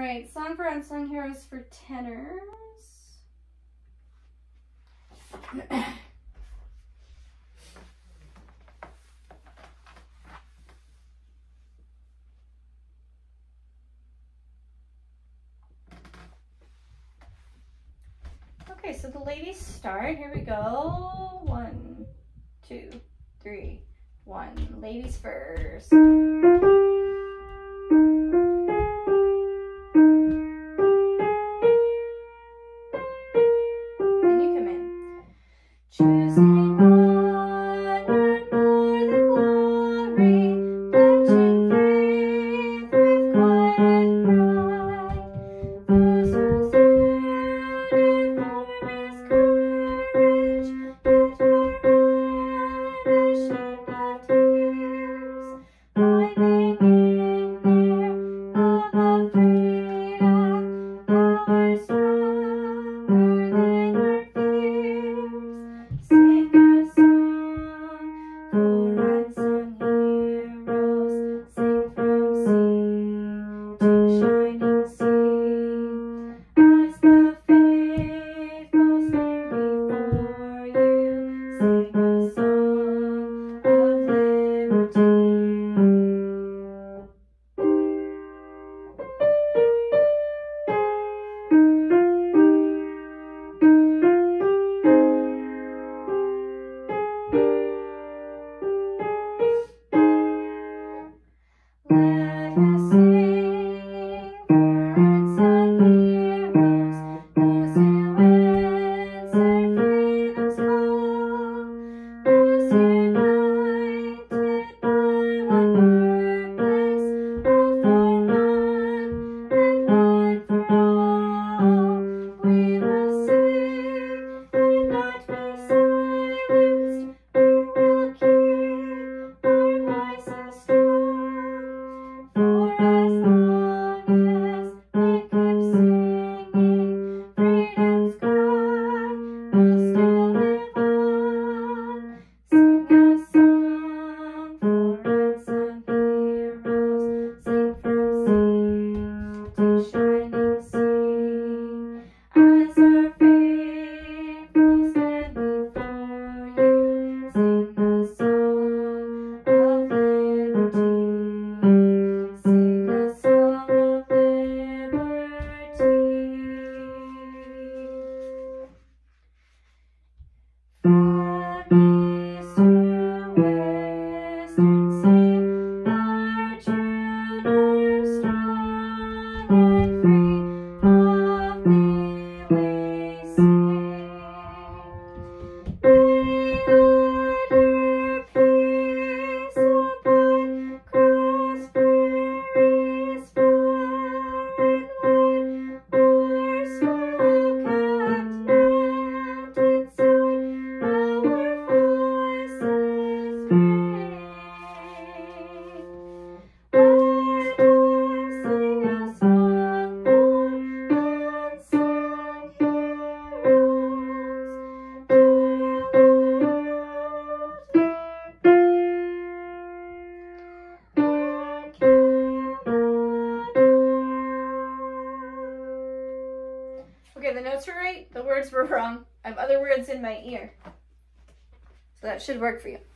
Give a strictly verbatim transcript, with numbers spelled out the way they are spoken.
right, song for unsung heroes for tenors. Okay, so the ladies start. Here we go. One, two, three, one. Ladies first. Choosing onward more than glory, pledging faith with quiet pride. Those who stand in formless courage, yet are unashamed of tears, finding in their love of freedom power stronger than our fears. Sing a song for unsung heroes, sing from sea to shining sea, as the faithful sing before you, sing a song of liberty. Let us sing for unsung heroes, those who answer freedom's call, those united by one purpose, all for one and one for all. We will sing and not be silenced, we will keep our voices strong. For as long as we keep singing, freedom's cry will still live on. Sing a song for unsung heroes, sing from sea to shining sea, as our faithful stand before you, sing a song of liberty. Sing a song of liberty. From east to west and sing our true north, strong and free, of thee we sing. May order, peace abide, cross prairies far and wide, o'er snow-capped mountainside, our voices ring. Let us sing a song for unsung heroes to Okay, the notes are right, the words were wrong. I have other words in my ear. So that should work for you.